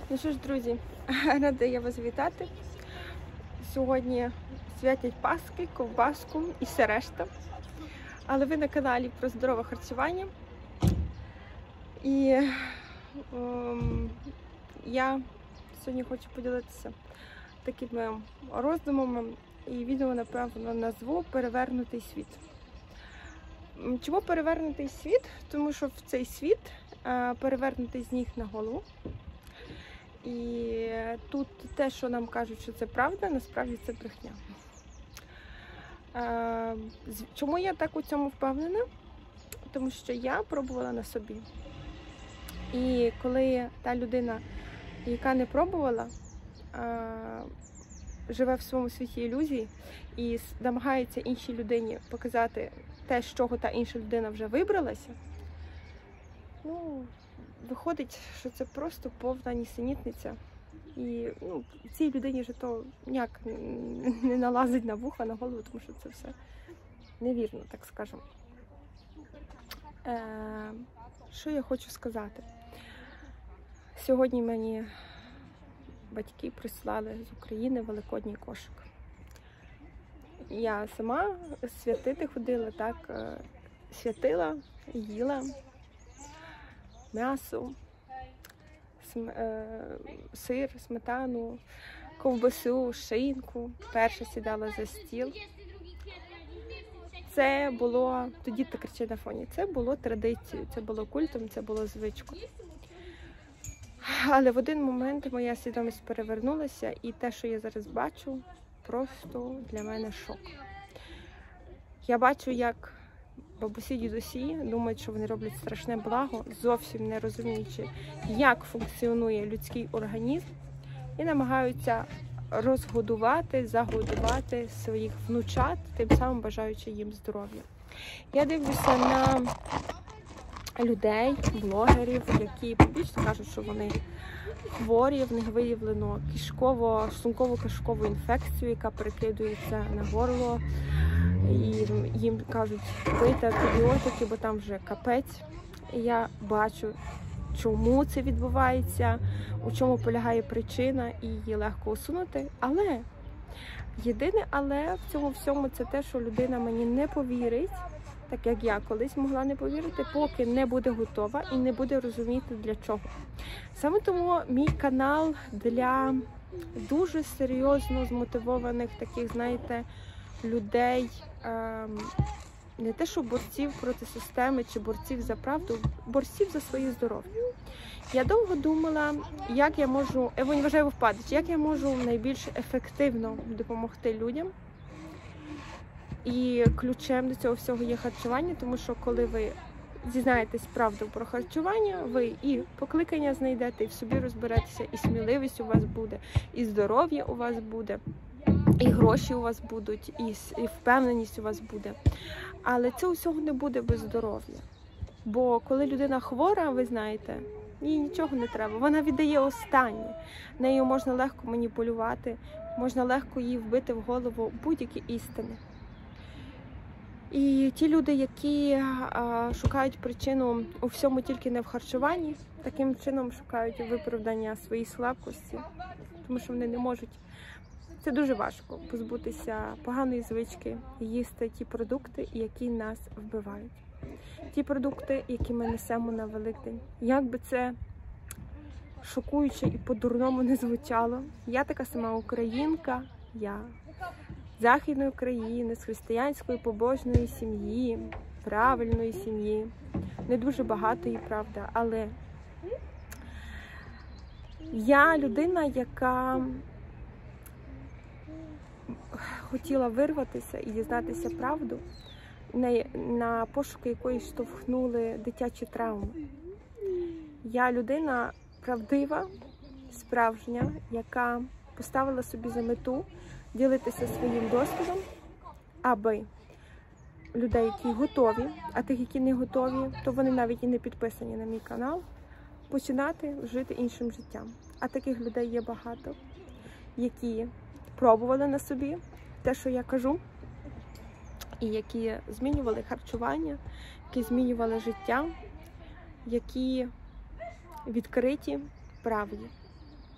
Ну що ж, друзі, рада я вас вітати. Сьогодні святять Пасхи, ковбаску і все решта. Але ви на каналі про здорове харчування. І я сьогодні хочу поділитися такими роздумами. І відео, напевно, назву «Перевернутий світ». Чому перевернутий світ? Тому що в цей світ перевернутий з ніг на голову. І тут те, що нам кажуть, що це правда, насправді це брехня. Чому я так у цьому впевнена? Тому що я пробувала на собі. І коли та людина, яка не пробувала, живе в своєму світі ілюзій і намагається іншій людині показати те, з чого та інша людина вже вибралася, виходить, що це просто повна нісенітниця. І цій людині вже то ніяк не налазить на вуха, на голову, тому що це все невірно, так скажемо. Що я хочу сказати? Сьогодні мені батьки прислали з України великодній кошик. Я сама святити ходила, так, святила, їла м'ясо, сир, сметану, ковбасу, шинку. Перша сідала за стіл. Це було, тоді так кричать на фоні, це було традицією, це було культом, це було звичкою. Але в один момент моя свідомість перевернулася, і те, що я зараз бачу, просто для мене шок. Я бачу, як бабусі, дідусі думають, що вони роблять страшне благо, зовсім не розуміючи, як функціонує людський організм, і намагаються розгодувати, загодувати своїх внучат, тим самим бажаючи їм здоров'я. Я дивлюся на людей, блогерів, які публічно кажуть, що вони хворі, в них виявлено шлунково-кишкову інфекцію, яка перекидується на горло. І їм кажуть пити антибіотики, бо там вже капець. І я бачу, чому це відбувається, у чому полягає причина, і її легко усунути. Але єдине але в цьому всьому це те, що людина мені не повірить, так як я колись могла не повірити, поки не буде готова і не буде розуміти для чого. Саме тому мій канал для дуже серйозно змотивованих таких, знаєте, людей, не те, що борців проти системи чи борців за правду, борців за своє здоров'я. Я довго думала, як я можу, як я можу найбільш ефективно допомогти людям. І ключем до цього всього є харчування, тому що коли ви дізнаєтесь правду про харчування, ви і покликання знайдете, і в собі розберетеся, і сміливість у вас буде, і здоров'я у вас буде, і гроші у вас будуть, і впевненість у вас буде. Але цього всього не буде без здоров'я. Бо коли людина хвора, ви знаєте, їй нічого не треба. Вона віддає останнє. Нею можна легко маніпулювати, можна легко їй вбити в голову будь-які істини. І ті люди, які шукають причину у всьому тільки не в харчуванні, таким чином шукають виправдання своїй слабкості, тому що вони не можуть. Це дуже важко позбутися поганої звички, їсти ті продукти, які нас вбивають. Ті продукти, які ми несемо на Великдень. Як би це шокуюче і по-дурному не звучало. Я така сама українка, я з Західної України, з християнської побожної сім'ї, правильної сім'ї. Не дуже багатої, правда, але я людина, яка хотіла вирватися і дізнатися правду, на пошуки якої штовхнули дитячі травми. Я людина правдива, справжня, яка поставила собі за мету ділитися своїм досвідом, аби людей, які готові, а тих, які не готові, то вони навіть і не підписані на мій канал, починати жити іншим життям. А таких людей є багато, які пробували на собі те, що я кажу, і які змінювали харчування, які змінювали життя, які відкриті правді.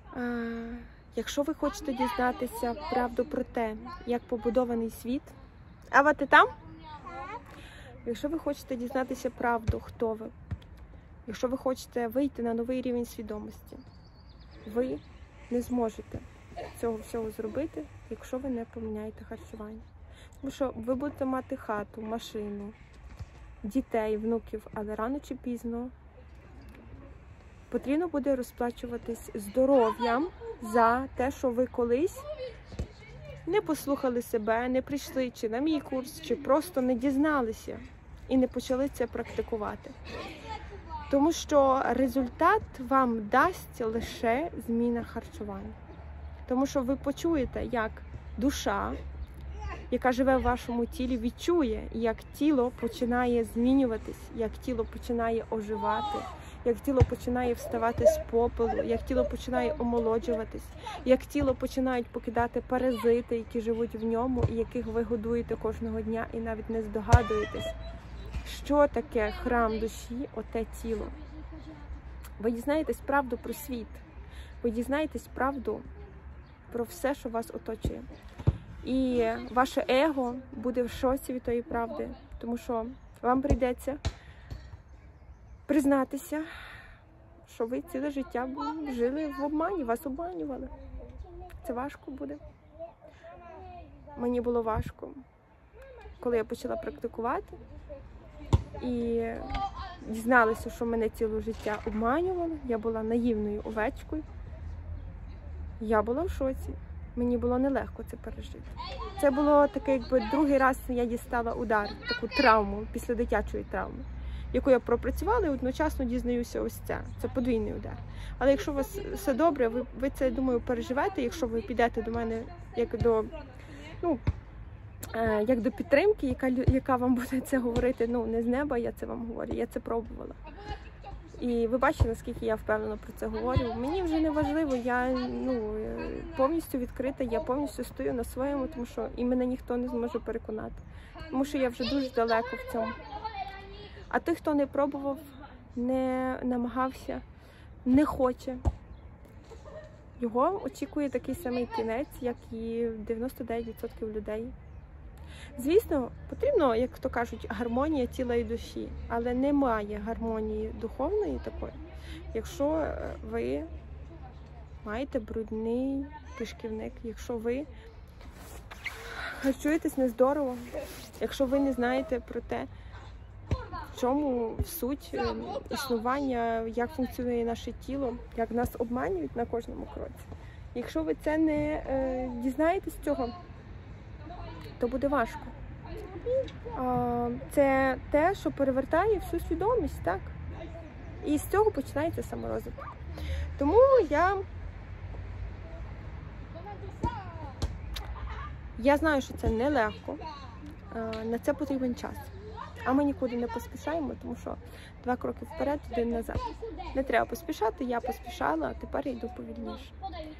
Якщо ви хочете дізнатися правду про те, як побудований світ, Ава, ти там? Якщо ви хочете дізнатися правду, хто ви, якщо ви хочете вийти на новий рівень свідомості, ви не зможете цього всього зробити, якщо ви не поміняєте харчування. Тому що ви будете мати хату, машину, дітей, внуків, але рано чи пізно потрібно буде розплачуватись здоров'ям за те, що ви колись не послухали себе, не прийшли чи на мій курс, чи просто не дізналися і не почали це практикувати. Тому що результат вам дасть лише зміна харчування. Тому що ви почуєте, як душа, яка живе в вашому тілі, відчує, як тіло починає змінюватись, як тіло починає оживати, як тіло починає вставати з попелу, як тіло починає омолоджуватись, як тіло починають покидати паразити, які живуть в ньому, і яких ви годуєте кожного дня і навіть не здогадуєтесь, що таке храм душі, оте тіло. Ви дізнаєтесь правду про світ, ви дізнаєтесь правду про все, що вас оточує. І ваше его буде в шоці від тої правди, тому що вам прийдеться признатися, що ви ціле життя жили в обмані, вас обманювали. Це важко буде. Мені було важко, коли я почала практикувати і дізналася, що мене ціле життя обманювали. Я була наївною овечкою. Я була в шоці. Мені було нелегко це пережити. Це було таке, якби другий раз я дістала удар, таку травму, після дитячої травми, яку я пропрацювала і одночасно дізнаюся ось це. Це подвійний удар. Але якщо у вас все добре, ви це, думаю, переживете, якщо ви підете до мене як до підтримки, яка вам буде це говорити, не з неба, я це вам говорю, я це пробувала. І ви бачите, наскільки я впевнено про це говорю. Мені вже не важливо, я повністю відкрита, я повністю стою на своєму, тому що і мене ніхто не зможе переконати. Тому що я вже дуже далеко в цьому. А той, хто не пробував, не намагався, не хоче, його очікує такий самий кінець, як і 99% людей. Звісно, потрібно, як то кажуть, гармонія тіла і душі, але немає гармонії духовної такої, якщо ви маєте брудний кишківник, якщо ви харчуєтесь нездорово, якщо ви не знаєте про те, в чому суть існування, як функціонує наше тіло, як нас обманюють на кожному кроці. Якщо ви це не дізнаєтесь цього, то буде важко. Це те, що перевертає всю свідомість, так? І з цього починається саморозвиток. Тому я знаю, що це нелегко, на це потрібен час. А ми нікуди не поспішаємо, тому що 2 кроки вперед, 1 назад. Не треба поспішати, я поспішала, а тепер я йду повільніше.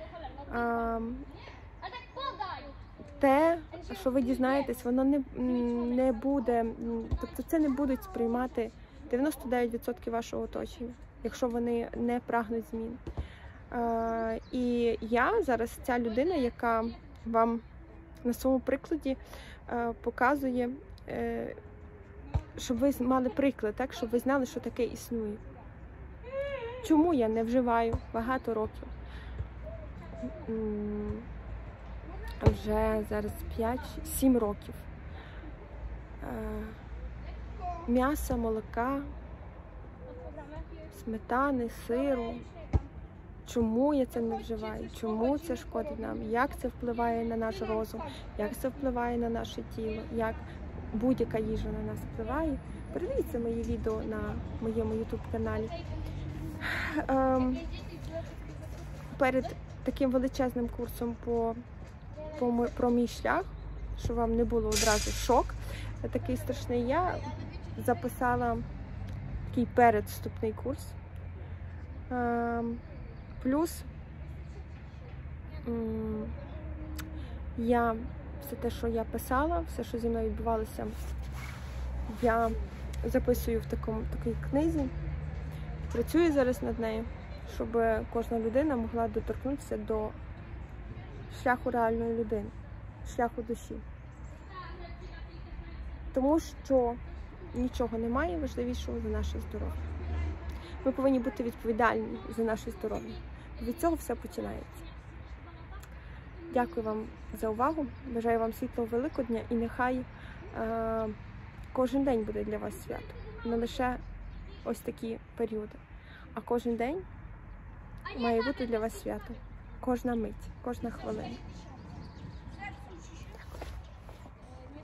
Те, що ви дізнаєтесь, воно не буде, тобто це не будуть сприймати 99% вашого оточення, якщо вони не прагнуть змін. І я зараз ця людина, яка вам на своєму прикладі показує, щоб ви мали приклад, так, щоб ви знали, що таке існує. Чому я не вживаю багато років? Вже зараз 5-7 років. М'яса, молока, сметани, сиру. Чому я це не вживаю? Чому це шкодить нам? Як це впливає на наш розум? Як це впливає на наше тіло? Як будь-яка їжа на нас впливає? Передивіться мої відео на моєму YouTube-каналі. Перед таким величезним курсом про мій шлях, щоб вам не було одразу шок такий страшний, я записала такий передвступний курс. Плюс все те, що я писала, все, що зі мною відбувалося, я записую в такій книзі. Працюю зараз над нею. щоб кожна людина могла доторкнутися до шляху реальної людини, шляху душі. Тому що нічого немає важливішого за наше здоров'я. Ми повинні бути відповідальні за наше здоров'я. Від цього все починається. Дякую вам за увагу. Бажаю вам світлого Великодня і нехай кожен день буде для вас свято. Не лише ось такі періоди, а кожен день має бути для вас свято. Кожна мить, кожна хвилина.